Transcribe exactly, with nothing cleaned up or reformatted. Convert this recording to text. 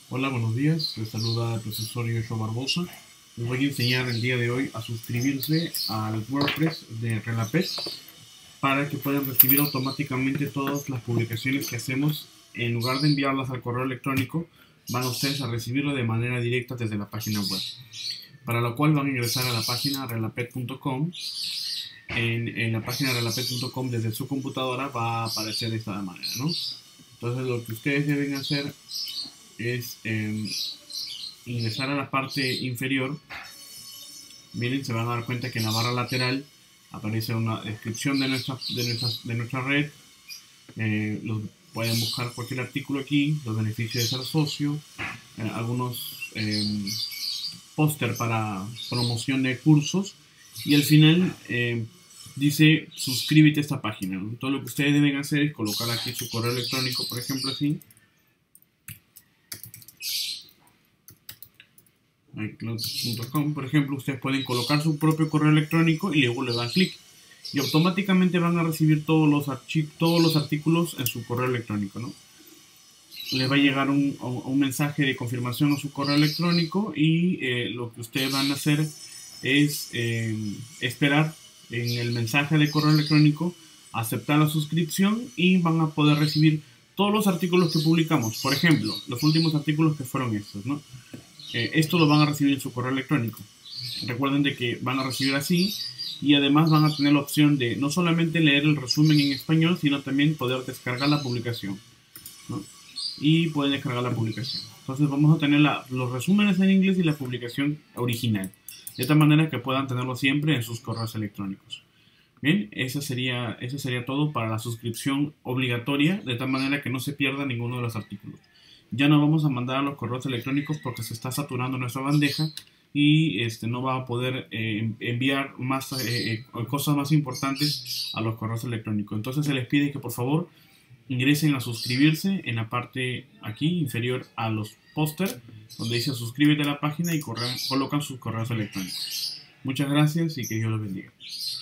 Hola, buenos días. Les saluda el profesor Yoshua Barbosa. Les voy a enseñar el día de hoy a suscribirse al WordPress de Relapet para que puedan recibir automáticamente todas las publicaciones que hacemos. En lugar de enviarlas al correo electrónico, van ustedes a recibirlo de manera directa desde la página web. Para lo cual van a ingresar a la página relapet punto com. En, en la página relapet punto com desde su computadora va a aparecer de esta manera, ¿no? Entonces lo que ustedes deben hacer es eh, ingresar a la parte inferior. Miren, se van a dar cuenta que en la barra lateral aparece una descripción de nuestra, de nuestra, de nuestra red. Eh, los, pueden buscar cualquier artículo aquí, los beneficios de ser socio, eh, algunos eh, póster para promoción de cursos, y al final eh, dice suscríbete a esta página, ¿no? Todo lo que ustedes deben hacer es colocar aquí su correo electrónico, por ejemplo, así. iCloud punto com, por ejemplo, ustedes pueden colocar su propio correo electrónico y luego le dan clic y automáticamente van a recibir todos los, todos los artículos en su correo electrónico, ¿no? Les va a llegar un, un mensaje de confirmación a su correo electrónico y eh, lo que ustedes van a hacer es eh, esperar en el mensaje de correo electrónico, aceptar la suscripción y van a poder recibir todos los artículos que publicamos. Por ejemplo, los últimos artículos que fueron estos, ¿no? Eh, esto lo van a recibir en su correo electrónico. Recuerden de que van a recibir así y además van a tener la opción de no solamente leer el resumen en español, sino también poder descargar la publicación, ¿no? Y pueden descargar la publicación. Entonces vamos a tener la, los resúmenes en inglés y la publicación original, de tal manera que puedan tenerlo siempre en sus correos electrónicos. Bien, eso sería, eso sería todo para la suscripción obligatoria, de tal manera que no se pierda ninguno de los artículos. Ya no vamos a mandar a los correos electrónicos porque se está saturando nuestra bandeja y este, no va a poder eh, enviar más eh, eh, cosas más importantes a los correos electrónicos. Entonces se les pide que por favor ingresen a suscribirse en la parte aquí inferior a los póster, donde dice suscríbete a la página y corran, colocan sus correos electrónicos. Muchas gracias y que Dios los bendiga.